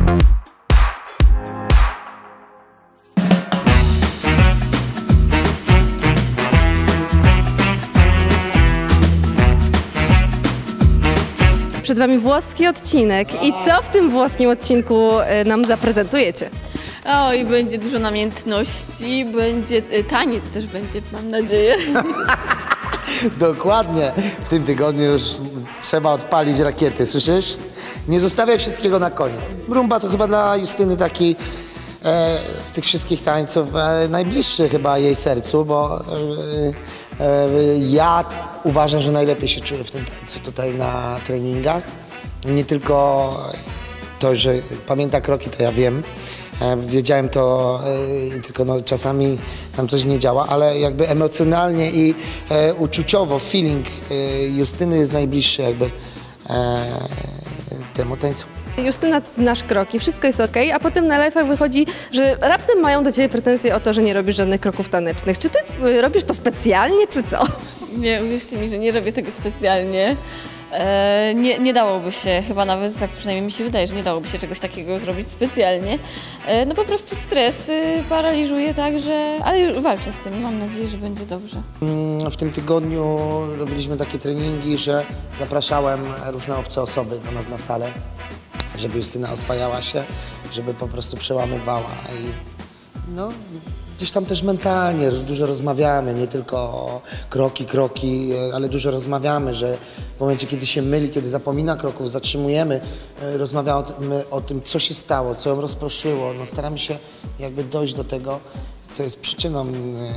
Przed Wami włoski odcinek. I co w tym włoskim odcinku nam zaprezentujecie? O, i będzie dużo namiętności, będzie taniec też będzie, mam nadzieję. Dokładnie. W tym tygodniu już trzeba odpalić rakiety, słyszysz? Nie zostawiaj wszystkiego na koniec. Rumba to chyba dla Justyny taki z tych wszystkich tańców najbliższy chyba jej sercu, bo ja uważam, że najlepiej się czuję w tym tańcu tutaj na treningach. Nie tylko to, że pamięta kroki, to ja wiem. Wiedziałem to, tylko no, czasami tam coś nie działa, ale jakby emocjonalnie i uczuciowo feeling Justyny jest najbliższy jakby temu tańcu. Justyna, znasz kroki, wszystko jest okej, a potem na live'ach wychodzi, że raptem mają do Ciebie pretensje o to, że nie robisz żadnych kroków tanecznych. Czy Ty robisz to specjalnie, czy co? Nie, uwierzcie mi, że nie robię tego specjalnie. Nie dałoby się, chyba nawet, tak przynajmniej mi się wydaje, że nie dałoby się czegoś takiego zrobić specjalnie. No po prostu stres paraliżuje, także, ale walczę z tym, mam nadzieję, że będzie dobrze. W tym tygodniu robiliśmy takie treningi, że zapraszałem różne obce osoby do nas na salę, żeby Justyna oswajała się, żeby po prostu przełamywała i no, gdzieś tam też mentalnie dużo rozmawiamy, nie tylko kroki, ale dużo rozmawiamy, że w momencie, kiedy się myli, kiedy zapomina kroków, zatrzymujemy, rozmawiamy o tym, co się stało, co ją rozproszyło. No, staramy się jakby dojść do tego, co jest przyczyną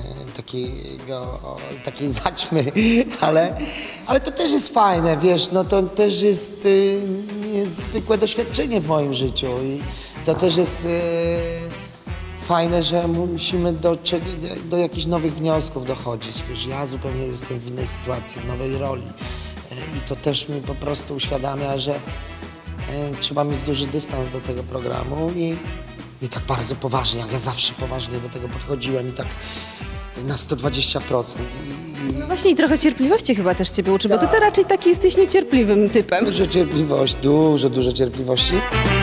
takiej zaćmy, ale to też jest fajne, wiesz, no to też jest niezwykłe doświadczenie w moim życiu i to też jest fajne, że musimy do jakichś nowych wniosków dochodzić, wiesz, ja zupełnie jestem w innej sytuacji, w nowej roli i to też mi po prostu uświadamia, że trzeba mieć duży dystans do tego programu i nie tak bardzo poważnie, jak ja zawsze poważnie do tego podchodziłem i tak na 120%. No właśnie i trochę cierpliwości chyba też Ciebie uczy, bo Ty to raczej taki jesteś niecierpliwym typem. Dużo cierpliwości, dużo cierpliwości.